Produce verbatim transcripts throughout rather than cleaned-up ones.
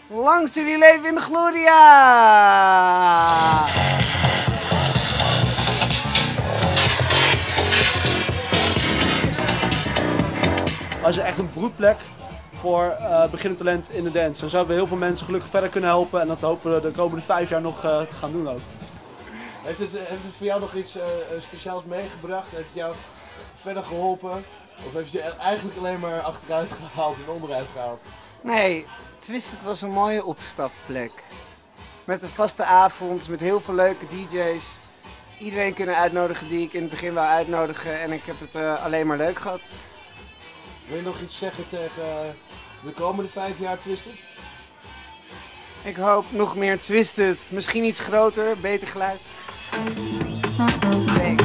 Langs jullie leven in de gloria! Als je echt een broedplek voor uh, beginnend talent in de dance. Dan zouden we heel veel mensen gelukkig verder kunnen helpen en dat hopen we de komende vijf jaar nog uh, te gaan doen ook. Heeft het, heeft het voor jou nog iets uh, speciaals meegebracht? Heeft het jou verder geholpen? Of heeft je eigenlijk alleen maar achteruit gehaald en onderuit gehaald? Nee, Twisted was een mooie opstapplek. Met een vaste avond, met heel veel leuke D J's. Iedereen kunnen uitnodigen die ik in het begin wou uitnodigen en ik heb het uh, alleen maar leuk gehad. Wil je nog iets zeggen tegen de komende vijf jaar Twisted? Ik hoop nog meer Twisted, misschien iets groter, beter geluid. Nee.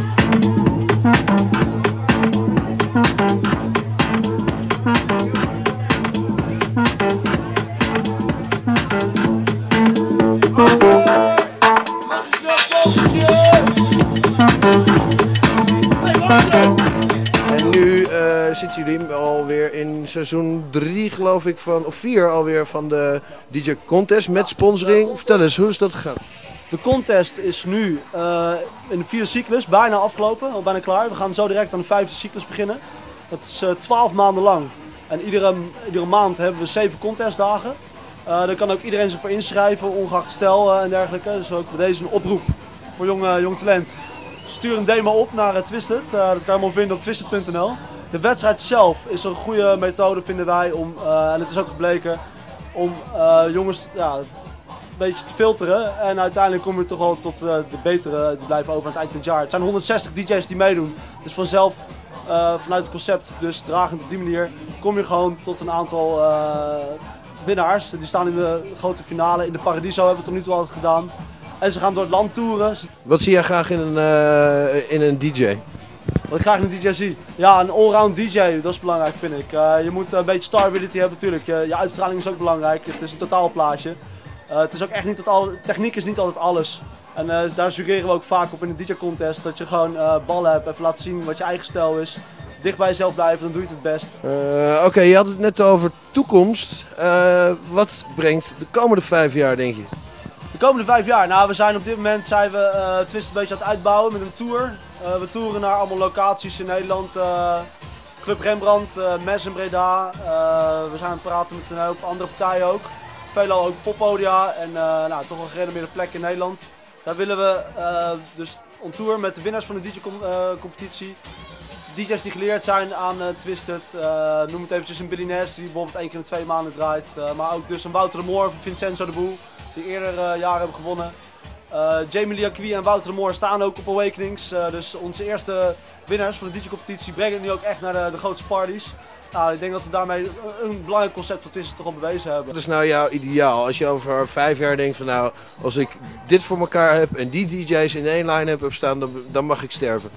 En nu uh, zitten jullie alweer in seizoen drie, geloof ik, van, of vier alweer van de D J Contest met sponsoring. Vertel eens, hoe is dat gegaan? De contest is nu uh, in de vierde cyclus, bijna afgelopen, al bijna klaar. We gaan zo direct aan de vijfde cyclus beginnen. Dat is uh, twaalf maanden lang. En iedere, iedere maand hebben we zeven contestdagen. Uh, daar kan ook iedereen zich voor inschrijven, ongeacht stijl uh, en dergelijke. Dus ook bij deze een oproep voor jong, uh, jong talent. Stuur een demo op naar uh, Twisted. Uh, dat kan je allemaal vinden op twisted punt n l. De wedstrijd zelf is een goede methode, vinden wij, om, uh, en het is ook gebleken, om uh, jongens ja, een beetje te filteren. En uiteindelijk kom je toch wel tot uh, de betere, die blijven over aan het eind van het jaar. Het zijn honderdzestig D J's die meedoen. Dus vanzelf, uh, vanuit het concept, dus dragend op die manier, kom je gewoon tot een aantal uh, winnaars. Die staan in de grote finale. In de Paradiso hebben we het tot nu toe altijd gedaan. En ze gaan door het land toeren. Wat zie jij graag in een, uh, in een D J? Wat ik graag in een D J zie? Ja, een allround D J, dat is belangrijk, vind ik. Uh, je moet een beetje starability hebben natuurlijk. Je, je uitstraling is ook belangrijk. Het is een totaalplaatje. Uh, het is ook echt niet dat al, techniek is niet altijd alles. En uh, daar suggereren we ook vaak op in de D J contest. Dat je gewoon uh, ballen hebt, even laten zien wat je eigen stijl is. Dicht bij jezelf blijven, dan doe je het het best. Uh, Oké, okay, je had het net over toekomst. Uh, wat brengt de komende vijf jaar, denk je? De komende vijf jaar? Nou, we zijn op dit moment zijn we uh, Twisted een beetje aan het uitbouwen met een tour. Uh, we toeren naar allemaal locaties in Nederland. Uh, Club Rembrandt, uh, Mes in Breda. Uh, we zijn aan het praten met een hoop andere partijen ook. Veelal ook poppodia en uh, nou, toch wel gerenommeerde plekken in Nederland. Daar willen we uh, dus on tour met de winnaars van de D J-competitie. D J's die geleerd zijn aan uh, Twisted. Uh, noem het eventjes een Billy Ness die bijvoorbeeld één keer in twee maanden draait. Uh, maar ook dus een Wouter de Moor of Vincenzo de Boel die eerder uh, jaren hebben gewonnen. Uh, Jamie Liacqui en Wouter de Moor staan ook op Awakenings. Uh, dus onze eerste winnaars van de D J-competitie brengen het nu ook echt naar de, de grootste parties. Nou, ik denk dat we daarmee een belangrijk concept van Twisted toch al bewezen hebben. Wat is nou jouw ideaal? Als je over vijf jaar denkt van nou, als ik dit voor elkaar heb en die D J's in één line-up heb staan, dan, dan mag ik sterven.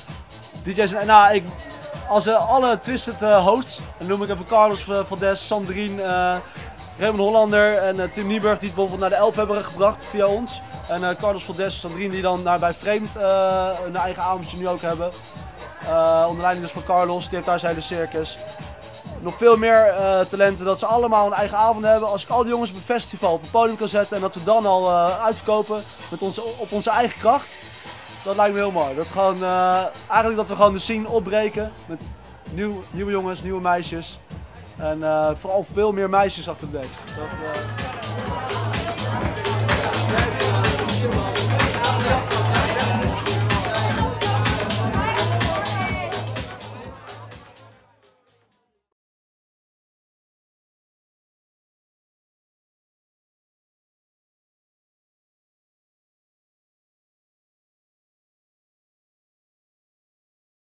D J's, nou, ik, als uh, alle Twisted uh, hosts, dan noem ik even Carlos uh, van Des, Sandrine, uh, Raymond Hollander en uh, Tim Nieburg die het bijvoorbeeld naar de Elf hebben gebracht via ons. En uh, Carlos van Des, Sandrine die dan naar bij Vreemd uh, een eigen avondje nu ook hebben. Uh, onder leiding dus van Carlos, die heeft daar zijn hele circus. Nog veel meer uh, talenten, dat ze allemaal een eigen avond hebben. Als ik al die jongens op een festival op een podium kan zetten en dat we dan al uh, uitverkopen met onze, op onze eigen kracht. Dat lijkt me heel mooi. Dat gewoon, uh, eigenlijk dat we gewoon de scene opbreken met nieuw, nieuwe jongens, nieuwe meisjes. En uh, vooral veel meer meisjes achter de dekst. Dat, uh...